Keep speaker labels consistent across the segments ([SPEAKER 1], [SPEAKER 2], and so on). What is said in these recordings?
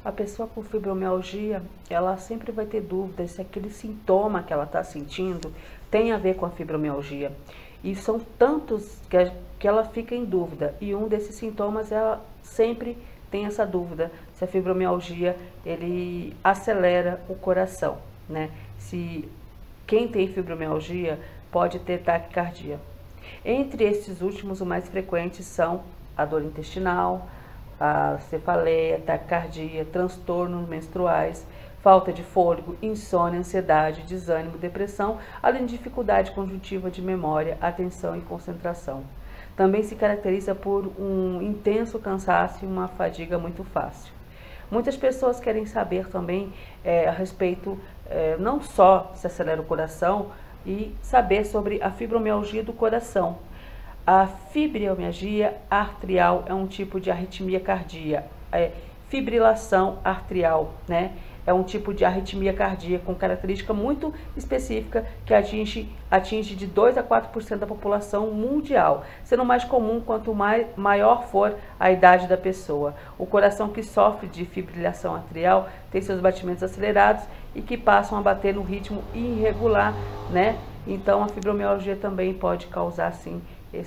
[SPEAKER 1] A pessoa com fibromialgia, ela sempre vai ter dúvidas se aquele sintoma que ela está sentindo tem a ver com a fibromialgia. E são tantos que ela fica em dúvida. E um desses sintomas, ela sempre tem essa dúvida se a fibromialgia, ele acelera o coração, né? Se quem tem fibromialgia pode ter taquicardia. Entre esses últimos, os mais frequentes são a dor intestinal, a cefaleia, taquicardia, transtornos menstruais, falta de fôlego, insônia, ansiedade, desânimo, depressão, além de dificuldade conjuntiva de memória, atenção e concentração. Também se caracteriza por um intenso cansaço e uma fadiga muito fácil. Muitas pessoas querem saber também a respeito, não só se acelera o coração, e saber sobre a fibromialgia do coração. A fibromialgia arterial é um tipo de arritmia cardíaca, fibrilação arterial, né? É um tipo de arritmia cardíaca com característica muito específica que atinge de 2 a 4% da população mundial, sendo mais comum quanto maior for a idade da pessoa. O coração que sofre de fibrilação arterial tem seus batimentos acelerados e que passam a bater no ritmo irregular, né? Então a fibromialgia também pode causar, sim,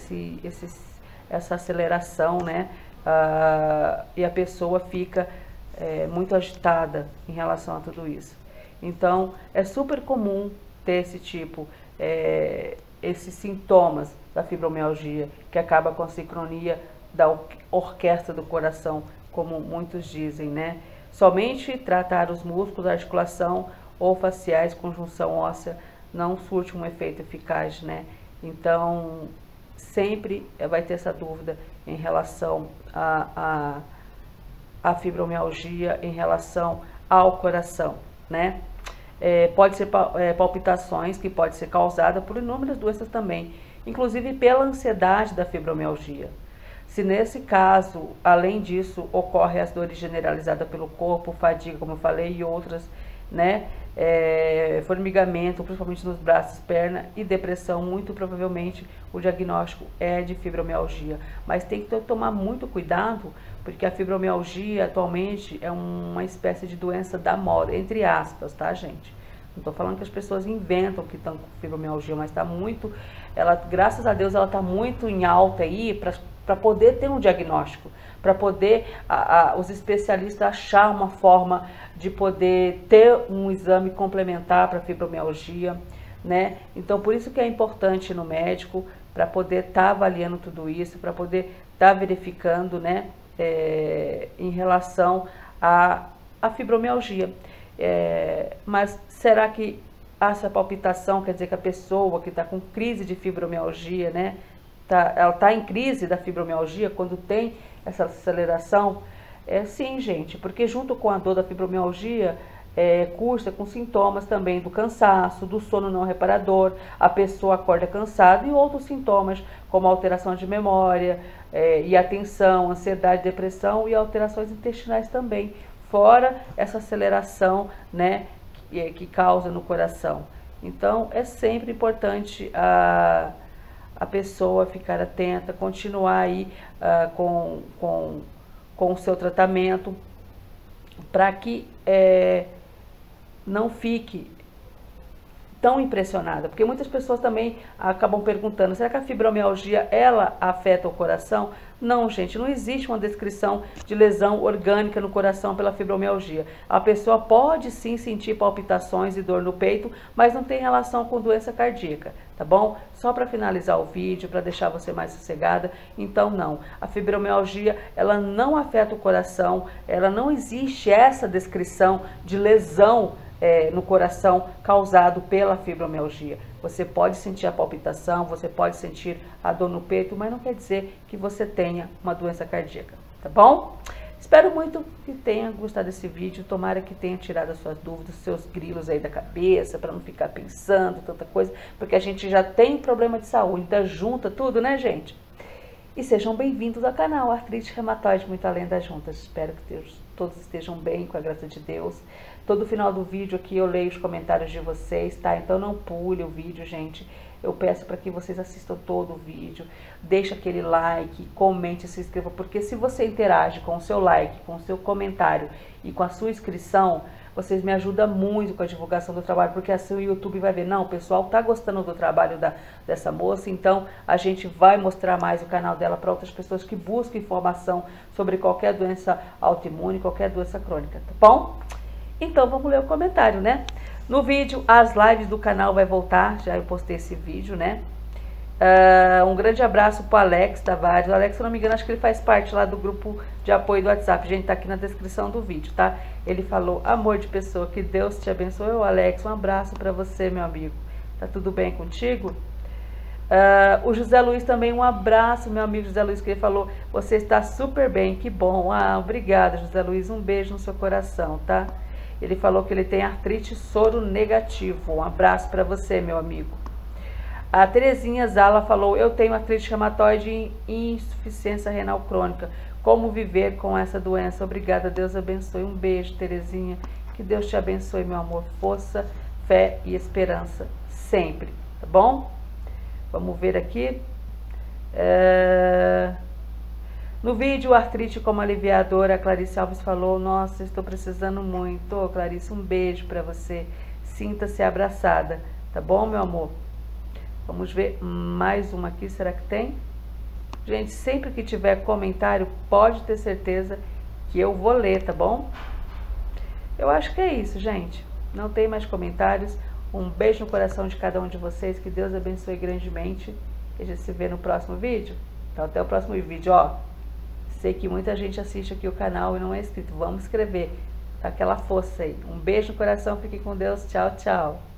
[SPEAKER 1] essa aceleração, né? E a pessoa fica muito agitada em relação a tudo isso. Então, é super comum ter esse tipo, esses sintomas da fibromialgia, que acaba com a sincronia da orquestra do coração, como muitos dizem, né? Somente tratar os músculos da articulação ou faciais, conjunção óssea, não surte um efeito eficaz, né? Então, sempre vai ter essa dúvida em relação a fibromialgia, em relação ao coração, né? Pode ser palpitações, que pode ser causada por inúmeras doenças também, inclusive pela ansiedade da fibromialgia. Se nesse caso, além disso, ocorre as dores generalizadas pelo corpo, fadiga, como eu falei, e outras, né? Formigamento, principalmente nos braços, perna e depressão, muito provavelmente o diagnóstico é de fibromialgia. Mas tem que tomar muito cuidado, porque a fibromialgia atualmente é uma espécie de doença da moda, entre aspas, tá, gente? Não estou falando que as pessoas inventam que estão com fibromialgia, mas está muito, graças a Deus, ela está muito em alta aí para poder ter um diagnóstico, para poder os especialistas achar uma forma de poder ter um exame complementar para fibromialgia, né? Então, por isso que é importante ir no médico, para poder estar avaliando tudo isso, para poder estar verificando, né? Em relação à fibromialgia. Mas será que essa palpitação quer dizer que a pessoa que está com crise de fibromialgia, né? Ela está em crise da fibromialgia quando tem essa aceleração? Sim, gente, porque junto com a dor da fibromialgia, cursa com sintomas também do cansaço, do sono não reparador, a pessoa acorda cansada e outros sintomas como alteração de memória e atenção, ansiedade, depressão e alterações intestinais também, fora essa aceleração, né, que causa no coração. Então, é sempre importante a pessoa ficar atenta, continuar aí com o seu tratamento, para que não fique tão impressionada, porque muitas pessoas também acabam perguntando, será que a fibromialgia, ela afeta o coração? Não, gente, não existe uma descrição de lesão orgânica no coração pela fibromialgia. A pessoa pode sim sentir palpitações e dor no peito, mas não tem relação com doença cardíaca, tá bom? Só para finalizar o vídeo, para deixar você mais sossegada, então não. A fibromialgia, ela não afeta o coração, ela não existe essa descrição de lesão no coração causado pela fibromialgia. Você pode sentir a palpitação, você pode sentir a dor no peito, mas não quer dizer que você tenha uma doença cardíaca, tá bom? Espero muito que tenha gostado desse vídeo, tomara que tenha tirado as suas dúvidas, seus grilos aí da cabeça, para não ficar pensando tanta coisa, porque a gente já tem problema de saúde, então junta tudo, né, gente? E sejam bem-vindos ao canal Artrite Reumatoide Muito Além das Juntas. Espero que todos estejam bem, com a graça de Deus. Todo final do vídeo aqui eu leio os comentários de vocês, tá? Então não pule o vídeo, gente. eu peço para que vocês assistam todo o vídeo, deixe aquele like, comente, se inscreva, porque se você interage com o seu like, com o seu comentário e com a sua inscrição, vocês me ajudam muito com a divulgação do trabalho, porque assim o YouTube vai ver, não, o pessoal tá gostando do trabalho dessa moça, então a gente vai mostrar mais o canal dela para outras pessoas que buscam informação sobre qualquer doença autoimune, qualquer doença crônica, tá bom? Então vamos ler o comentário, né? No vídeo, as lives do canal vai voltar, já eu postei esse vídeo, né? Um grande abraço pro Alex Tavares. O Alex, se não me engano, acho que ele faz parte lá do grupo de apoio do WhatsApp. Gente, tá aqui na descrição do vídeo, tá? Ele falou, amor de pessoa, que Deus te abençoe. Ô, Alex, um abraço pra você, meu amigo. Tá tudo bem contigo? O José Luiz também, um abraço, meu amigo José Luiz, que ele falou, você está super bem, que bom. Obrigada, José Luiz, um beijo no seu coração, tá? Ele falou que ele tem artrite soro negativo. Um abraço pra você, meu amigo. A Terezinha Zala falou, eu tenho artrite reumatoide e insuficiência renal crônica. Como viver com essa doença? Obrigada, Deus abençoe. Um beijo, Terezinha. Que Deus te abençoe, meu amor. Força, fé e esperança sempre, tá bom? Vamos ver aqui. No vídeo, artrite como aliviadora, a Clarice Alves falou, nossa, estou precisando muito. Ô, Clarice, um beijo pra você. Sinta-se abraçada, tá bom, meu amor? Vamos ver mais uma aqui, será que tem? Gente, sempre que tiver comentário, pode ter certeza que eu vou ler, tá bom? Eu acho que é isso, gente. Não tem mais comentários. Um beijo no coração de cada um de vocês. Que Deus abençoe grandemente. E a gente se vê no próximo vídeo. Então, até o próximo vídeo. Ó, sei que muita gente assiste aqui o canal e não é inscrito. Vamos inscrever. Dá aquela força aí. Um beijo no coração. Fiquem com Deus. Tchau, tchau.